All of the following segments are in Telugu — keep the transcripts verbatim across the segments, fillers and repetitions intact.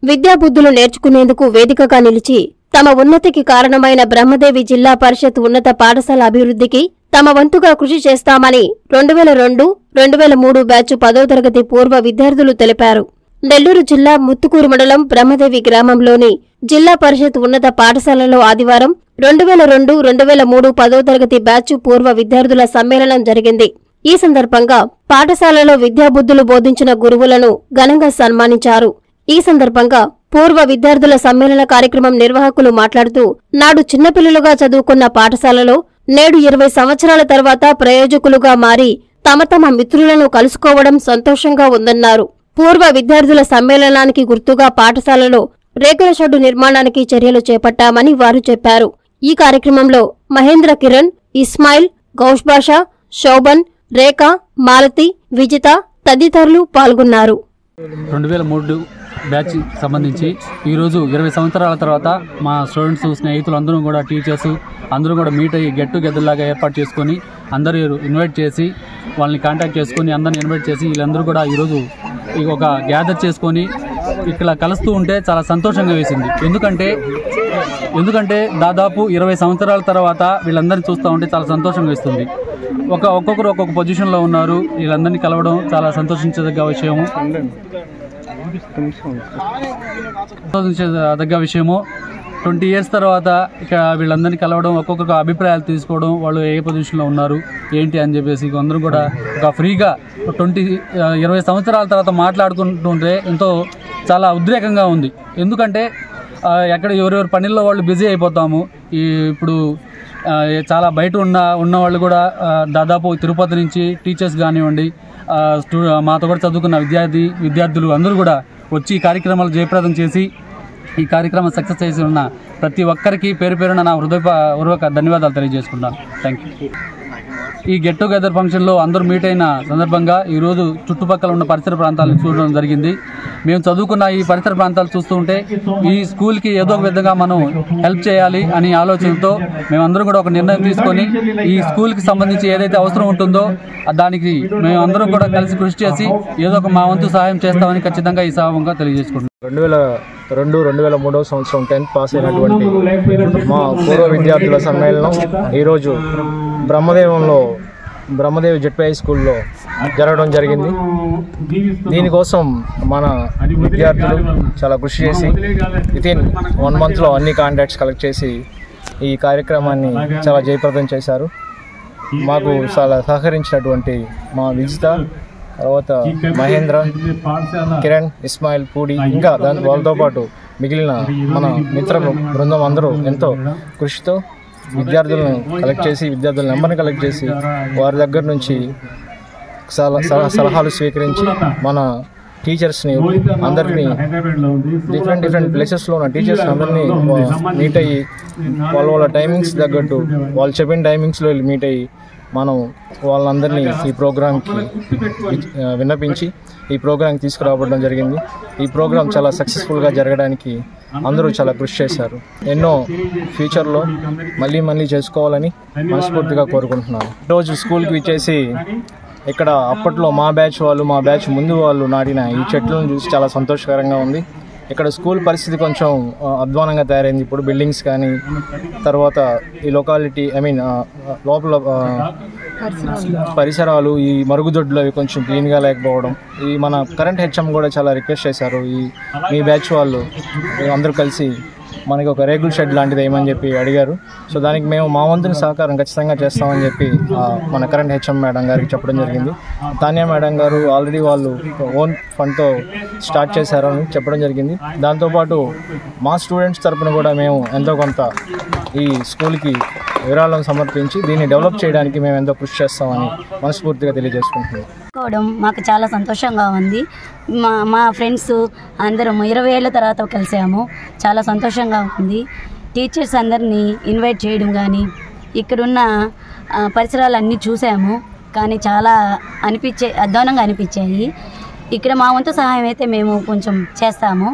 విద్యాబుద్ధులు నేర్చుకునేందుకు వేదికగా నిలిచి తమ ఉన్నతికి కారణమైన బ్రహ్మదేవి జిల్లా పరిషత్ ఉన్నత పాఠశాల అభివృద్ధికి తమ వంతుగా కృషి చేస్తామని రెండు వేల రెండు రెండు వేల మూడు బ్యాచ్ పదో తరగతి పూర్వ విద్యార్థులు తెలిపారు. నెల్లూరు జిల్లా ముత్తుకూరు మండలం బ్రహ్మదేవి గ్రామంలోని జిల్లా పరిషత్ ఉన్నత పాఠశాలలో ఆదివారం రెండు వేల రెండు రెండు వేల మూడు పదో తరగతి బ్యాచ్ పూర్వ విద్యార్థుల సమ్మేళనం జరిగింది. ఈ సందర్భంగా పాఠశాలలో విద్యాబుద్ధులు బోధించిన గురువులను ఘనంగా సన్మానించారు. ఈ సందర్భంగా పూర్వ విద్యార్థుల సమ్మేళన కార్యక్రమం నిర్వాహకులు మాట్లాడుతూ నాడు చిన్నపిల్లలుగా చదువుకున్న పాఠశాలలో నేడు ఇరవై సంవత్సరాల తర్వాత ప్రయోజకులుగా మారి తమ తమ మిత్రులను కలుసుకోవడం సంతోషంగా ఉందన్నారు. పూర్వ విద్యార్థుల సమ్మేళనానికి గుర్తుగా పాఠశాలలో రేకుల షెడ్డు నిర్మాణానికి చర్యలు చేపట్టామని వారు చెప్పారు. ఈ కార్యక్రమంలో మహేంద్ర కిరణ్, ఇస్మాయిల్, గౌష్ బాషా, శోభన్, రేఖ, మాలతి, విజిత తదితరులు పాల్గొన్నారు. రెండు వేల మూడు బ్యాచ్ సంబంధించి ఈరోజు ఇరవై సంవత్సరాల తర్వాత మా స్టూడెంట్స్ స్నేహితులు అందరూ కూడా టీచర్స్ అందరూ కూడా మీట్ అయ్యి గెట్ టుగెదర్ లాగా ఏర్పాటు చేసుకొని అందరూ ఇన్వైట్ చేసి వాళ్ళని కాంటాక్ట్ చేసుకొని అందరిని ఇన్వైట్ చేసి వీళ్ళందరూ కూడా ఈరోజు ఒక గ్యాదర్ చేసుకొని ఇక్కడ కలుస్తూ ఉంటే చాలా సంతోషంగా వేసింది. ఎందుకంటే ఎందుకంటే దాదాపు ఇరవై సంవత్సరాల తర్వాత వీళ్ళందరినీ చూస్తూ ఉంటే చాలా సంతోషంగా వేస్తుంది. ఒక ఒక్కొక్కరు ఒక్కొక్క పొజిషన్లో ఉన్నారు. వీళ్ళందరినీ కలవడం చాలా సంతోషించదగ్గ విషయము సంతోషించదగ్గ విషయము ట్వంటీ ఇయర్స్ తర్వాత ఇక వీళ్ళందరినీ కలవడం, ఒక్కొక్క అభిప్రాయాలు తీసుకోవడం, వాళ్ళు ఏ పొజిషన్లో ఉన్నారు ఏంటి అని చెప్పేసి అందరూ కూడా ఒక ఫ్రీగా ట్వంటీ ఇరవై సంవత్సరాల తర్వాత మాట్లాడుకుంటుంటే ఎంతో చాలా ఉద్రేకంగా ఉంది. ఎందుకంటే ఎక్కడ ఎవరెవరి పనుల్లో వాళ్ళు బిజీ అయిపోతాము. ఈ ఇప్పుడు చాలా బయట ఉన్న ఉన్న వాళ్ళు కూడా దాదాపు తిరుపతి నుంచి టీచర్స్ కానివ్వండి, స్టూ మాతో కూడా చదువుకున్న విద్యార్థి విద్యార్థులు అందరూ కూడా వచ్చి ఈ కార్యక్రమాలు జయప్రదం చేసి ఈ కార్యక్రమం సక్సెస్ చేసి ఉన్న ప్రతి ఒక్కరికి పేరు పేరున నా హృదయపూర్వక ధన్యవాదాలు తెలియజేసుకుంటాను. Thank you. ఈ గెట్ టుగెదర్ ఫంక్షన్లో అందరూ మీట్ అయిన సందర్భంగా ఈరోజు చుట్టుపక్కల ఉన్న పరిసర ప్రాంతాలను చూడడం జరిగింది. మేము చదువుకున్న ఈ పరిసర ప్రాంతాలు చూస్తూ ఉంటే ఈ స్కూల్కి ఏదో ఒక విధంగా మనం హెల్ప్ చేయాలి అనే ఆలోచనతో మేమందరం కూడా ఒక నిర్ణయం తీసుకొని ఈ స్కూల్కి సంబంధించి ఏదైతే అవసరం ఉంటుందో దానికి మేమందరం కూడా కలిసి కృషి చేసి ఏదో ఒక మా వంతు సహాయం చేస్తామని ఖచ్చితంగా ఈ సభంగా తెలియజేసుకుంటున్నాం. రెండు వేల రెండు రెండు వేల మూడవ సంవత్సరం టెన్త్ పాస్ అయినటువంటి మా పూర్వ విద్యార్థుల సమ్మేళనం ఈరోజు బ్రహ్మదేవంలో బ్రహ్మదేవి జెడ్పీ స్కూల్లో జరగడం జరిగింది. దీనికోసం మన విద్యార్థులు చాలా కృషి చేసి వితిన్ వన్ మంత్లో అన్ని కాంటాక్ట్స్ కలెక్ట్ చేసి ఈ కార్యక్రమాన్ని చాలా జయప్రదం చేశారు. మాకు చాలా సహకరించినటువంటి మా విజిత, తర్వాత మహేంద్ర, కిరణ్, ఇస్మాయిల్, పూడి ఇంకా దాని వాళ్ళతో పాటు మిగిలిన మన మిత్ర బృందం అందరూ ఎంతో కృషితో విద్యార్థులను కలెక్ట్ చేసి విద్యార్థుల నెంబర్ని కలెక్ట్ చేసి వారి దగ్గర నుంచి సలహాలు స్వీకరించి మన టీచర్స్ని అందరినీ డిఫరెంట్ డిఫరెంట్ ప్లేసెస్లో ఉన్న టీచర్స్ అందరినీ మీట్ అయ్యి వాళ్ళ వాళ్ళ టైమింగ్స్ తగ్గట్టు వాళ్ళు చెప్పిన టైమింగ్స్లో మీట్ అయ్యి మనం వాళ్ళందరినీ ఈ ప్రోగ్రాంకి విన్నపించి ఈ ప్రోగ్రాంకి తీసుకురావడం జరిగింది. ఈ ప్రోగ్రాం చాలా సక్సెస్ఫుల్గా జరగడానికి అందరూ చాలా కృషి చేశారు. ఎన్నో ఫ్యూచర్లో మళ్ళీ మళ్ళీ చేసుకోవాలని మనస్ఫూర్తిగా కోరుకుంటున్నాను. ఈరోజు స్కూల్కి విచ్చేసి ఇక్కడ అప్పట్లో మా బ్యాచ్ వాళ్ళు మా బ్యాచ్ ముందు వాళ్ళు నాటిన ఈ చెట్లను చూసి చాలా సంతోషకరంగా ఉంది. ఇక్కడ స్కూల్ పరిస్థితి కొంచెం అధ్వానంగా తయారైంది. ఇప్పుడు బిల్డింగ్స్ కానీ తర్వాత ఈ లొకాలిటీ ఐ మీన్ లోపల పరిసరాలు ఈ మరుగుదొడ్లు అవి కొంచెం క్లీన్గా లేకపోవడం, ఈ మన కరెంట్ హెచ్ఎం కూడా చాలా రిక్వెస్ట్ చేశారు. ఈ మీ బ్యాచ్ వాళ్ళు అందరూ కలిసి మనకి ఒక రేగుల్ షెడ్ లాంటిది ఏమని చెప్పి అడిగారు. సో దానికి మేము మా వంతుని సహకారం ఖచ్చితంగా చేస్తామని చెప్పి మన కరెంట్ హెచ్ఎం మేడం గారికి చెప్పడం జరిగింది. తాన్యా మేడం గారు ఆల్రెడీ వాళ్ళు ఓన్ ఫండ్తో స్టార్ట్ చేశారని చెప్పడం జరిగింది. దాంతోపాటు మా స్టూడెంట్స్ తరఫున కూడా మేము ఎంతో కొంత ఈ స్కూల్కి విరాళం సమర్పించి దీన్ని డెవలప్ చేయడానికి మేము ఎంతో కృషి చేస్తామని మనస్ఫూర్తిగా తెలియజేసుకుంటున్నాం. మాకు చాలా సంతోషంగా ఉంది. మా మా ఫ్రెండ్స్ అందరం ఇరవై ఏళ్ళ తర్వాత కలిసాము. చాలా సంతోషంగా ఉంది. టీచర్స్ అందరినీ ఇన్వైట్ చేయడం కానీ ఇక్కడున్న పరిసరాలన్నీ చూసాము. కానీ చాలా అనిపించే అధ్వానంగా అనిపించాయి. ఇక్కడ మా వంతు సహాయం అయితే మేము కొంచెం చేస్తాము.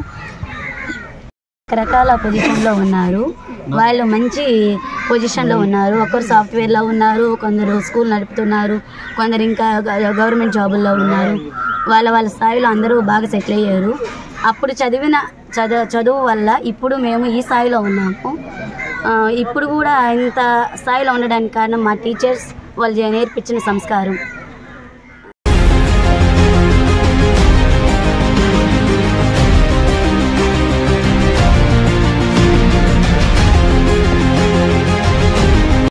రకరకాల పొజిషన్లో ఉన్నారు. వాళ్ళు మంచి పొజిషన్లో ఉన్నారు. ఒకరు సాఫ్ట్వేర్లో ఉన్నారు, కొందరు స్కూల్ నడుపుతున్నారు, కొందరు ఇంకా గవర్నమెంట్ జాబుల్లో ఉన్నారు. వాళ్ళ వాళ్ళ స్థాయిలో అందరూ బాగా సెటిల్ అయ్యారు. అప్పుడు చదివిన చదువు చదువు వల్ల ఇప్పుడు మేము ఈ స్థాయిలో ఉన్నాము. ఇప్పుడు కూడా ఇంత స్థాయిలో ఉండడానికి కారణం మా టీచర్స్ వాళ్ళు నేర్పించిన సంస్కారం.